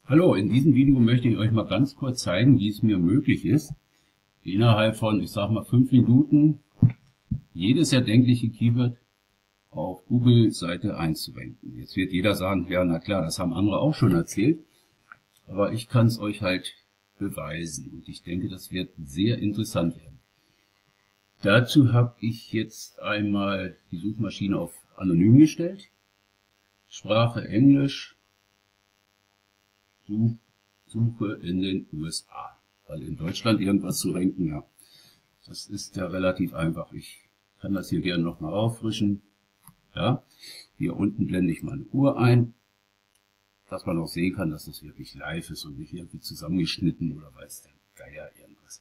Hallo, in diesem Video möchte ich euch mal ganz kurz zeigen, wie es mir möglich ist, innerhalb von, ich sag mal, 5 Minuten jedes erdenkliche Keyword auf Google-Seite einzuranken. Jetzt wird jeder sagen, ja, na klar, das haben andere auch schon erzählt, aber ich kann es euch halt beweisen und ich denke, das wird sehr interessant werden. Dazu habe ich jetzt einmal die Suchmaschine auf anonym gestellt, Sprache Englisch, Suche in den USA. Weil in Deutschland irgendwas zu ranken, ja, das ist ja relativ einfach. Ich kann das hier gerne nochmal auffrischen. Ja, hier unten blende ich mal eine Uhr ein, dass man auch sehen kann, dass das wirklich live ist und nicht irgendwie zusammengeschnitten oder weiß der Geier irgendwas.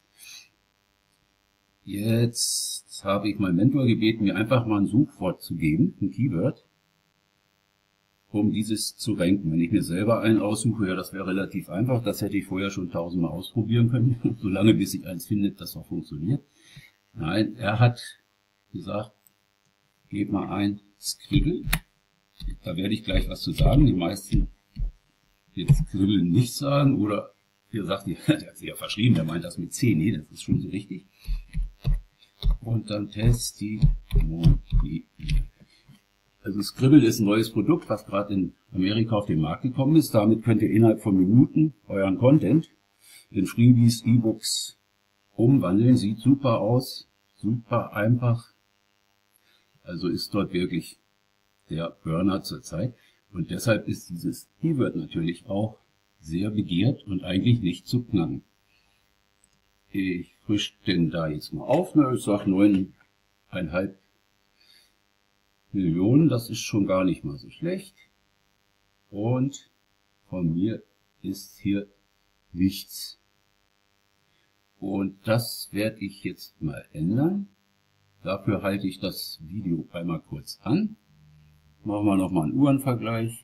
Jetzt habe ich meinen Mentor gebeten, mir einfach mal ein Suchwort zu geben, ein Keyword, um dieses zu ranken. Wenn ich mir selber einen aussuche, ja, das wäre relativ einfach. Das hätte ich vorher schon 1000-mal ausprobieren können, solange bis ich eins finde, das auch funktioniert. Nein, er hat gesagt, gib mal ein Scribble. Da werde ich gleich was zu sagen. Die meisten jetzt Scribble nicht sagen oder hier sagt die, der hat sich ja verschrieben, der meint das mit C. Nee, das ist schon so richtig. Und dann Testimonial. Also Scribble ist ein neues Produkt, was gerade in Amerika auf den Markt gekommen ist. Damit könnt ihr innerhalb von Minuten euren Content in Freebies, E-Books umwandeln. Sieht super aus, super einfach. Also ist dort wirklich der Burner zurzeit. Und deshalb ist dieses Keyword natürlich auch sehr begehrt und eigentlich nicht zu knacken. Ich frische den da jetzt mal auf. Ich sage 9,5 Millionen, das ist schon gar nicht mal so schlecht. Und von mir ist hier nichts. Und das werde ich jetzt mal ändern. Dafür halte ich das Video einmal kurz an. Machen wir nochmal einen Uhrenvergleich.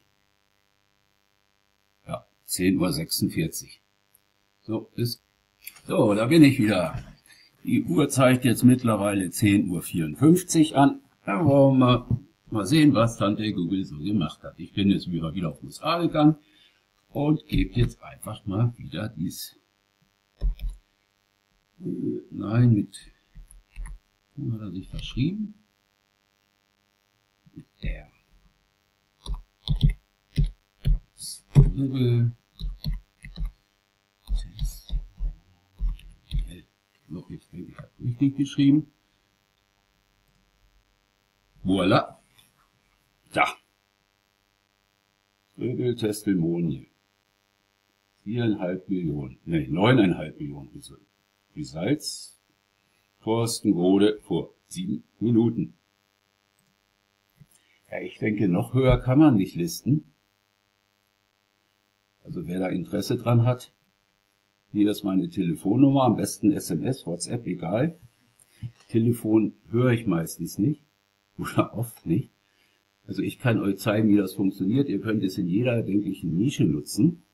Ja, 10:46 Uhr. So, da bin ich wieder. Die Uhr zeigt jetzt mittlerweile 10:54 Uhr an. Da wollen wir mal sehen, was Tante Google so gemacht hat. Ich bin jetzt wieder auf USA gegangen und gebe jetzt einfach mal wieder dies. Nein, hat er sich verschrieben? Mit der Scribble. Noch jetzt denke ich, habe richtig geschrieben. Voila. Da. Scribble Testimonial. 4,5 Millionen. Ne, 9,5 Millionen. Results. Thorsten Grode vor 7 Minuten. Ja, ich denke, noch höher kann man nicht listen. Also wer da Interesse dran hat, hier ist meine Telefonnummer, am besten SMS, WhatsApp, egal. Telefon höre ich meistens nicht oder oft nicht. Also ich kann euch zeigen, wie das funktioniert. Ihr könnt es in jeder erdenklichen Nische nutzen.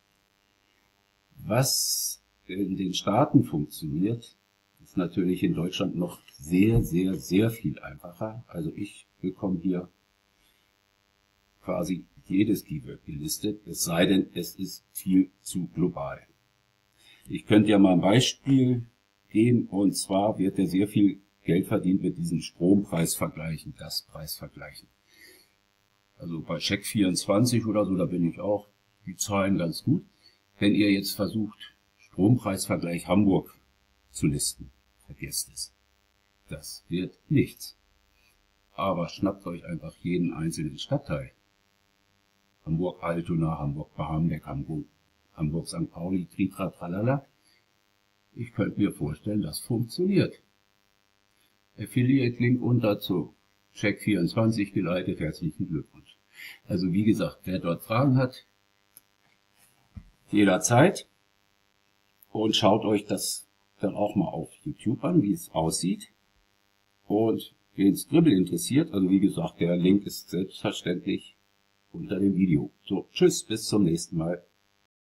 Was in den Staaten funktioniert, ist natürlich in Deutschland noch sehr, sehr, sehr viel einfacher. Also ich bekomme hier quasi jedes Keyword gelistet, es sei denn, es ist viel zu global. Ich könnte ja mal ein Beispiel geben, und zwar wird ja sehr viel Geld verdient mit diesen Strompreisvergleichen, Gaspreisvergleichen. Also bei Check24 oder so, da bin ich auch, die Zahlen ganz gut. Wenn ihr jetzt versucht, Strompreisvergleich Hamburg zu listen, vergesst es. Das wird nichts. Aber schnappt euch einfach jeden einzelnen Stadtteil. Hamburg-Altona, Hamburg-Barmbek, Hamburg-St. Pauli, Tritra, tralala. Ich könnte mir vorstellen, das funktioniert. Affiliate-Link unter zu Check24 geleitet, herzlichen Glückwunsch. Also wie gesagt, wer dort Fragen hat, jederzeit. Und schaut euch das dann auch mal auf YouTube an, wie es aussieht. Und wen Scribble interessiert, also wie gesagt, der Link ist selbstverständlich unter dem Video. So, tschüss, bis zum nächsten Mal.